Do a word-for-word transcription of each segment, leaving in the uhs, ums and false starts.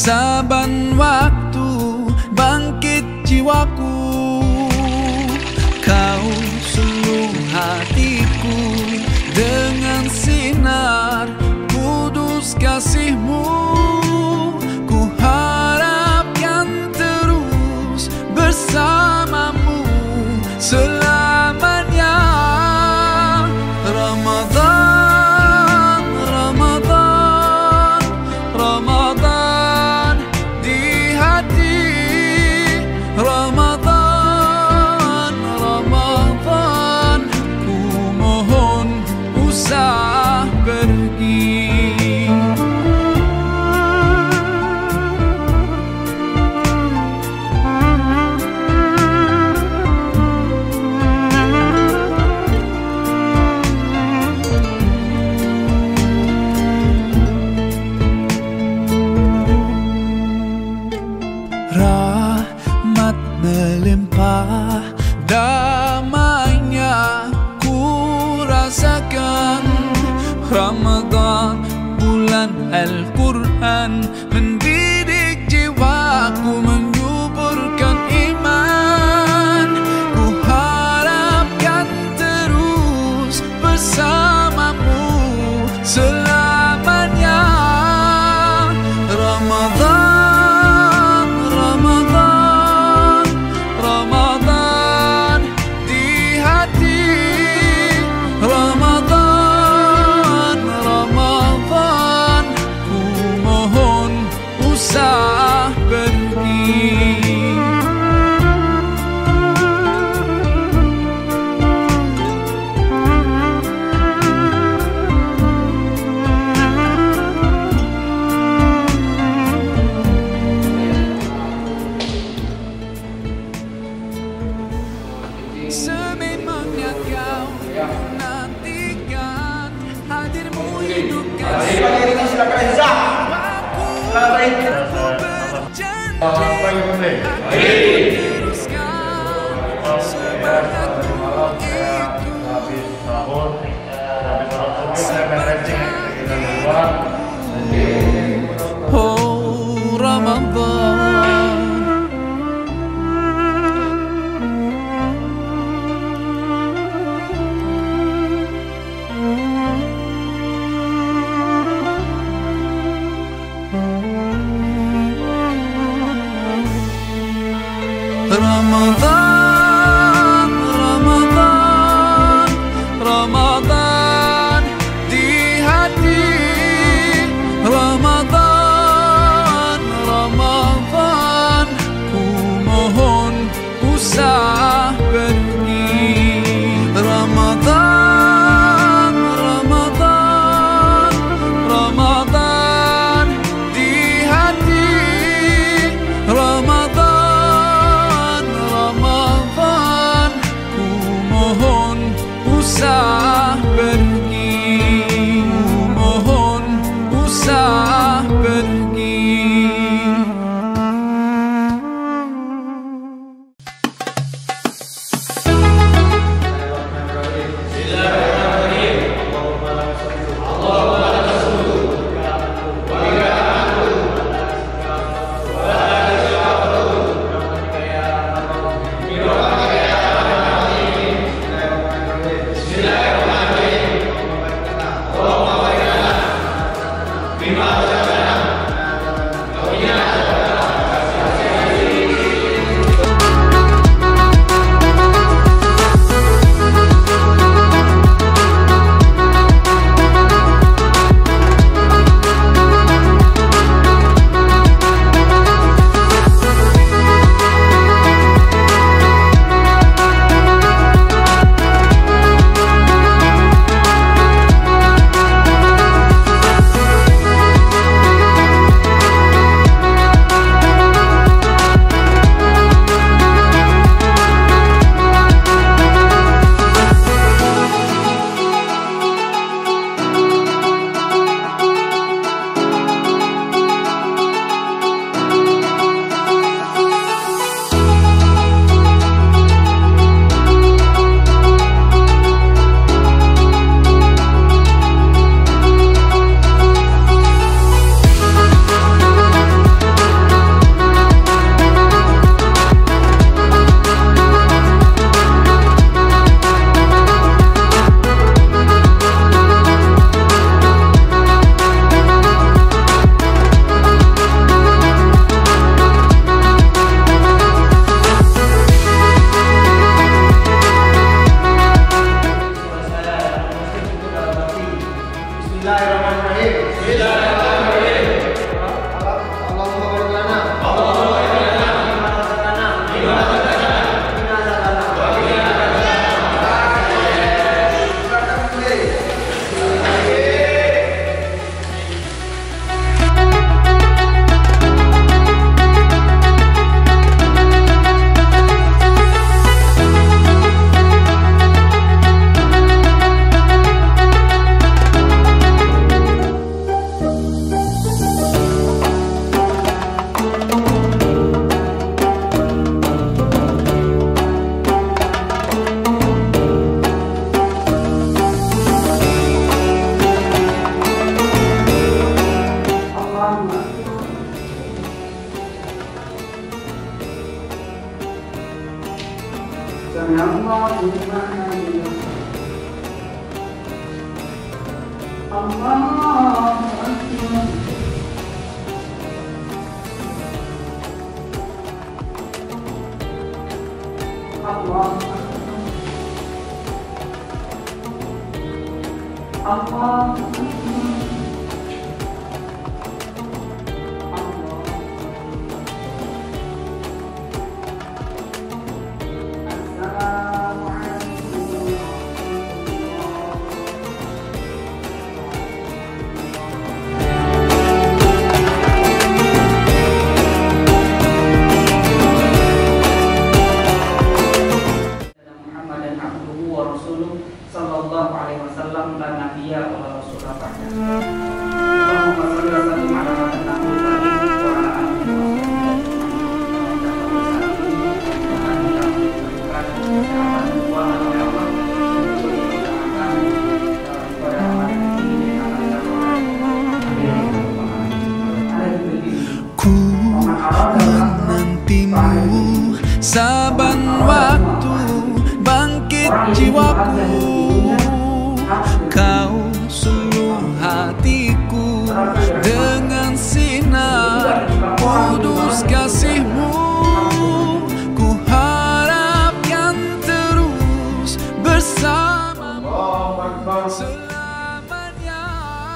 saban waktu bangkit jiwaku. Kau suluh hatiku dengan sinar kudus kasih-Mu. Ku harapkan terus bersama-Mu selamanya. Ramadan, Ramadan, Ramadan di hati. Ramadan, Ramadan, ku mohon usah pergi. Rahmat melimpah, damainya ku rasakan. Ramadan, bulan Al-Quran, mendidik jiwaku, menyuburkan iman. Ku harapkan terus bersama-Mu selamanya. Ramadan, Ramadan, Ramadan di hati. Ramadan, Ramadan, ku mohon usah pergi. Sememangnya kau nantikan hadir-Mu hidupkan aku. Aku berjanji akan teruskan semangatku itu. Oh Ramadan, Ramadan, Ramadan, Ramadan di Bismillahirrahmanirrahim. Bismillahirrahmanirrahim. Allahumma barik lana. Allahumma barik lana. Bima razaqtana. Bima razaqtana. Qina adzabannar. Wa qina saban waktu bangkit jiwaku, kau suluh hatiku dengan sinar kudus kasihmu. Ku harapkan terus bersamamu selamanya.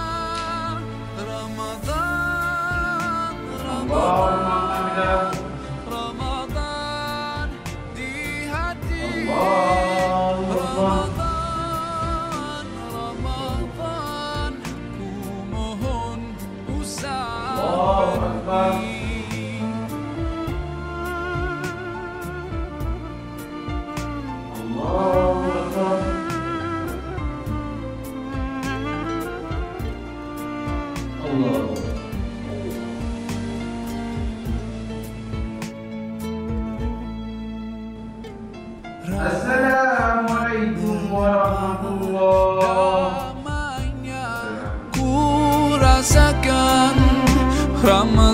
Ramadan, Ramadan, Ramadan di hati. Ramadan, Ramadan, ku mohon usah pergi. Assalamualaikum warahmatullahi Damainya ku rasakan Ramadan.